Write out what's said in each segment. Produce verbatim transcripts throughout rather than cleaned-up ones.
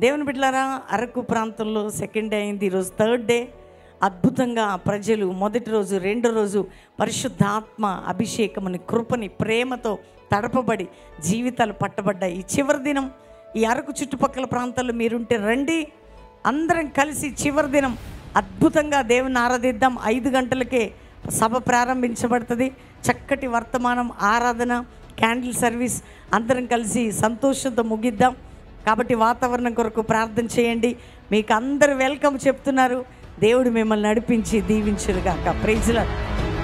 దేవుని బిడ్డలారా, అరకు ప్రాంతంలో సెకండ్ డే అయింది, ఈరోజు థర్డ్ డే. అద్భుతంగా ప్రజలు మొదటి రోజు రెండో రోజు పరిశుద్ధాత్మ అభిషేకముని కృపని ప్రేమతో తడపబడి జీవితాలు పట్టబడ్డాయి. ఈ చివరి దినం ఈ అరకు చుట్టుపక్కల ప్రాంతాల్లో మీరుంటే రండి, అందరం కలిసి చివరి దినం అద్భుతంగా దేవుని ఆరాధిద్దాం. ఐదు గంటలకే సభ ప్రారంభించబడుతుంది. చక్కటి వర్తమానం, ఆరాధన, క్యాండిల్ సర్వీస్ అందరం కలిసి సంతోషంతో ముగిద్దాం. కాబట్టి వాతావరణం కొరకు ప్రార్థన చేయండి. మీకు అందరూ వెల్కమ్ చెప్తున్నారు. దేవుడు మిమ్మల్ని నడిపించి దీవించుగాక. Praise lord.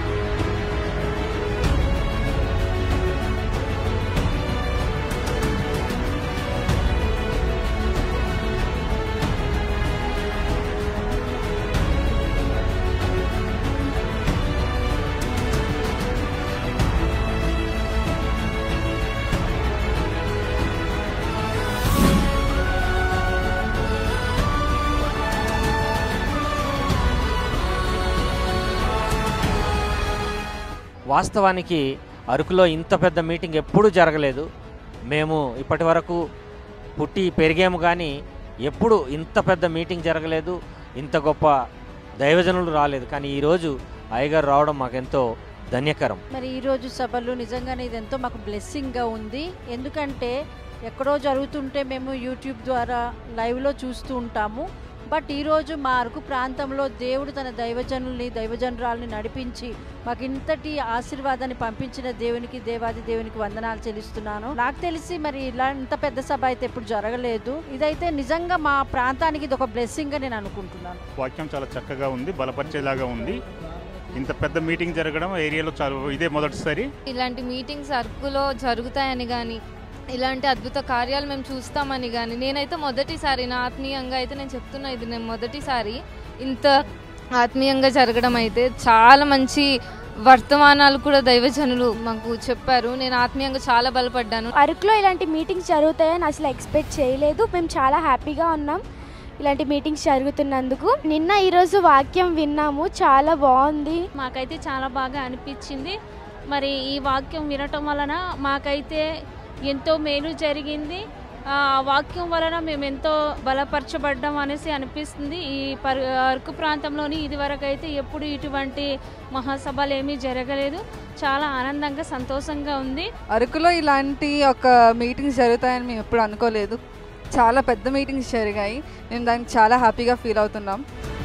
వాస్తవానికి అరకులో ఇంత పెద్ద మీటింగ్ ఎప్పుడూ జరగలేదు. మేము ఇప్పటి వరకు పుట్టి పెరిగాము, కానీ ఎప్పుడు ఇంత పెద్ద మీటింగ్ జరగలేదు, ఇంత గొప్ప దైవజనులు రాలేదు. కానీ ఈరోజు అయ్యగారు రావడం మాకెంతో ధన్యకరం. మరి ఈరోజు సభలో నిజంగానే ఇది ఎంతో మాకు బ్లెస్సింగ్గా ఉంది. ఎందుకంటే ఎక్కడో జరుగుతుంటే మేము యూట్యూబ్ ద్వారా లైవ్లో చూస్తూ ఉంటాము. బట్ ఈరోజు మా అరకు ప్రాంతంలో దేవుడు తన దైవజనుల్ని దైవజనురాలని నడిపించి మాకు ఇంతటి ఆశీర్వాదాన్ని పంపించిన దేవునికి, దేవాది దేవునికి వందనాలు చెల్లిస్తున్నాను. నాకు తెలిసి మరి ఇలా ఇంత పెద్ద సభ అయితే ఎప్పుడు జరగలేదు. ఇదైతే నిజంగా మా ప్రాంతానికి ఇది ఒక బ్లెస్సింగ్గా నేను అనుకుంటున్నాను. వాక్యం చాలా చక్కగా ఉంది, బలపరిచేలాగా ఉంది. ఇంత పెద్ద మీటింగ్ జరగడం ఏరియాలో చాలా ఇదే మొదటిసారి. ఇలాంటి మీటింగ్స్ అరకులో జరుగుతాయని కానీ, ఇలాంటి అద్భుత కార్యాలు మేము చూస్తామని కానీ నేనైతే మొదటిసారి, నా ఆత్మీయంగా అయితే నేను చెప్తున్నా, ఇది నేను మొదటిసారి ఇంత ఆత్మీయంగా జరగడం. అయితే చాలా మంచి వర్తమానాలు కూడా దైవజనులు మాకు చెప్పారు. నేను ఆత్మీయంగా చాలా బలపడ్డాను. అరకులో ఇలాంటి మీటింగ్స్ జరుగుతాయని అసలు ఎక్స్పెక్ట్ చేయలేదు. మేము చాలా హ్యాపీగా ఉన్నాం ఇలాంటి మీటింగ్స్ జరుగుతున్నందుకు. నిన్న ఈరోజు వాక్యం విన్నాము, చాలా బాగుంది. మాకైతే చాలా బాగా అనిపించింది. మరి ఈ వాక్యం వినటం వలన మాకైతే ఎంతో మేలు జరిగింది. ఆ వాక్యం వలన మేము ఎంతో బలపరచబడ్డాం అనేసి అనిపిస్తుంది. ఈ పర్ అరకు ప్రాంతంలోని ఇదివరకు అయితే ఎప్పుడు ఇటువంటి మహాసభలు ఏమీ జరగలేదు. చాలా ఆనందంగా సంతోషంగా ఉంది. అరకులో ఇలాంటి ఒక మీటింగ్స్ జరుగుతాయని మేము ఎప్పుడు అనుకోలేదు. చాలా పెద్ద మీటింగ్స్ జరిగాయి. మేము దానికి చాలా హ్యాపీగా ఫీల్ అవుతున్నాం.